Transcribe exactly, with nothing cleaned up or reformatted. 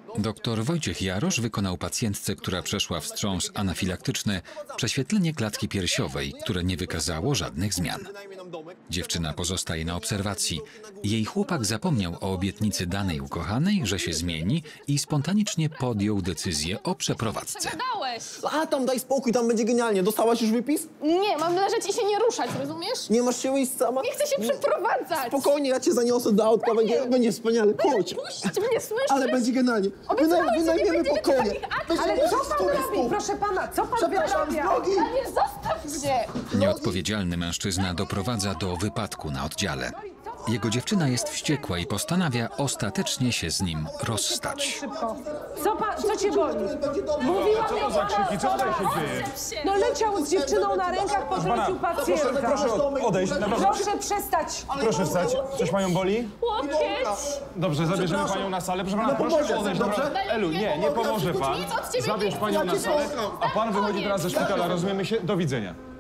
Doktor Wojciech Jarosz wykonał pacjentce, która przeszła wstrząs anafilaktyczny, prześwietlenie klatki piersiowej, które nie wykazało żadnych zmian. Dziewczyna pozostaje na obserwacji. Jej chłopak zapomniał o obietnicy danej ukochanej, że się zmieni i spontanicznie podjął decyzję o przeprowadzce. Dałeś! A tam daj spokój, tam będzie genialnie. Dostałaś już wypis? Nie, mam leżeć i się nie ruszać, rozumiesz? Nie masz się iść sama? Nie chcę się przeprowadzać! Spokojnie, ja cię zaniosę do autka, będzie, będzie wspaniale. Chodź. Puść mnie, słyszysz? Ale będzie genialnie. Obiecałeś, że nie Wynajmiemy będziemy pokoje. takich akcji. Będzie Ale bez co pan turystów. robi? Proszę pana, co pan Przepraszam, z wyprawia? drogi. Daniel, zostaw mnie! Nieodpowiedzialny mężczyzna doprowadza do wypadku na oddziale. Jego dziewczyna jest wściekła i postanawia ostatecznie się z nim rozstać. Szybko. Co pan, co cię boli? Mówiłam, Co to za krzyki? Co tutaj się dzieje? no leciał z dziewczyną na rękach, potrącił pacjenta. Proszę odejść, naprawdę. Proszę przestać. Proszę wstać. Coś panią boli? Łokieć! Dobrze, zabierzemy panią na salę. Proszę pana, proszę pomoże, odejść. dobrze? Dobra. Elu, nie, nie pomoże pan. Nic od ciebie nie Zabierz chcę. panią na salę, a pan wychodzi Koniec. teraz ze szpitala. Rozumiemy się? Do widzenia.